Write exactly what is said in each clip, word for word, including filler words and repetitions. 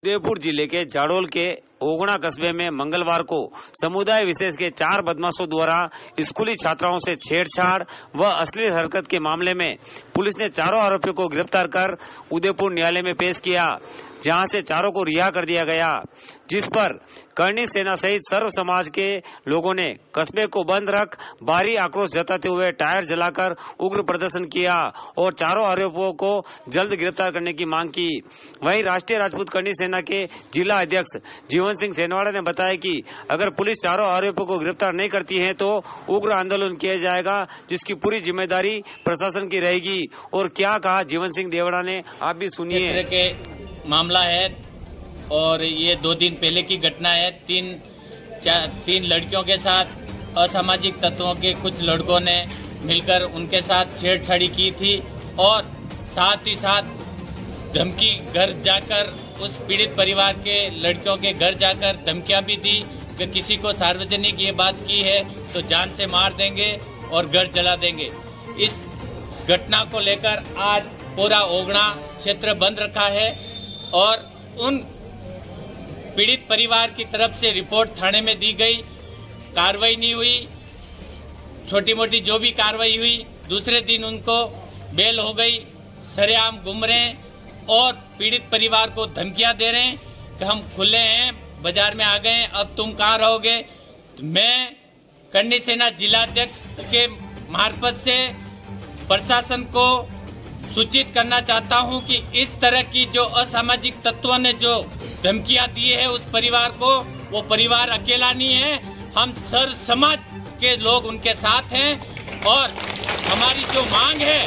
उदयपुर जिले के जाडोल के ओगणा कस्बे में मंगलवार को समुदाय विशेष के चार बदमाशों द्वारा स्कूली छात्राओं से छेड़छाड़ व अश्लील हरकत के मामले में पुलिस ने चारों आरोपियों को गिरफ्तार कर उदयपुर न्यायालय में पेश किया, जहां से चारों को रिहा कर दिया गया, जिस पर करणी सेना सहित सर्व समाज के लोगों ने कस्बे को बंद रख भारी आक्रोश जताते हुए टायर जलाकर उग्र प्रदर्शन किया और चारों आरोपियों को जल्द गिरफ्तार करने की मांग की। वहीं राष्ट्रीय राजपूत करणी सेना के जिला अध्यक्ष जीवन सिंह सेनवाड़ा ने बताया कि अगर पुलिस चारों आरोपियों को गिरफ्तार नहीं करती है तो उग्र आंदोलन किया जाएगा, जिसकी पूरी जिम्मेदारी प्रशासन की रहेगी। और क्या कहा जीवन सिंह देवड़ा ने, आप भी सुनिए। के मामला है और ये दो दिन पहले की घटना है। तीन तीन लड़कियों के साथ असामाजिक तत्वों के कुछ लड़कों ने मिलकर उनके साथ छेड़छाड़ी की थी और साथ ही साथ धमकी घर जाकर उस पीड़ित परिवार के लड़कियों के घर जाकर धमकियां भी दी कि किसी को सार्वजनिक ये बात की है तो जान से मार देंगे और घर जला देंगे। इस घटना को लेकर आज पूरा ओगणा क्षेत्र बंद रखा है और उन पीड़ित परिवार की तरफ से रिपोर्ट थाने में दी गई, कार्रवाई नहीं हुई। छोटी मोटी जो भी कार्रवाई हुई दूसरे दिन उनको बेल हो गई। सरेआम घूम रहे हैं और पीड़ित परिवार को धमकियां दे रहे हैं कि हम खुले हैं, बाजार में आ गए, अब तुम कहाँ रहोगे। तो मैं करणी सेना जिलाध्यक्ष के मार्फत से प्रशासन को सूचित करना चाहता हूं कि इस तरह की जो असामाजिक तत्वों ने जो धमकियां दी है उस परिवार को, वो परिवार अकेला नहीं है, हम सर्व समाज के लोग उनके साथ हैं। और हमारी जो मांग है,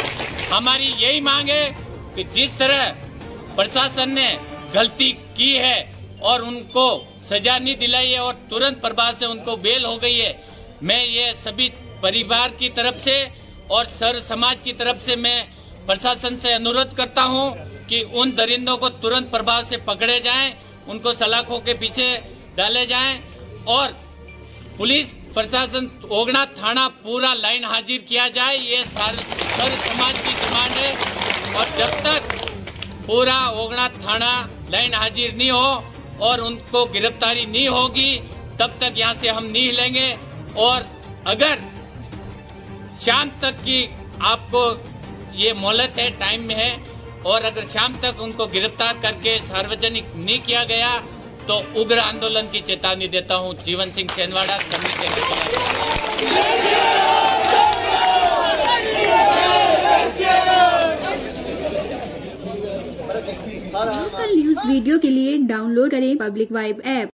हमारी यही मांग है कि जिस तरह प्रशासन ने गलती की है और उनको सजा नहीं दिलाई है और तुरंत प्रभाव से उनको बेल हो गई है, मैं ये सभी परिवार की तरफ से और सर्व समाज की तरफ से मैं प्रशासन से अनुरोध करता हूं कि उन दरिंदों को तुरंत प्रभाव से पकड़े जाएं, उनको सलाखों के पीछे डाले जाएं और पुलिस प्रशासन ओगणा थाना पूरा लाइन हाजिर किया जाए। ये सर्व समाज की डिमांड है और जब तक पूरा ओगणा थाना लाइन हाजिर नहीं हो और उनको गिरफ्तारी नहीं होगी तब तक यहाँ से हम नहीं हिलेंगे। और अगर शाम तक की आपको ये मोहलत है, टाइम में है, और अगर शाम तक उनको गिरफ्तार करके सार्वजनिक नहीं किया गया तो उग्र आंदोलन की चेतावनी देता हूं। जीवन सिंह सेनवाड़ा, करणी सेना। लोकल न्यूज वीडियो के लिए डाउनलोड करें पब्लिक वाइब ऐप।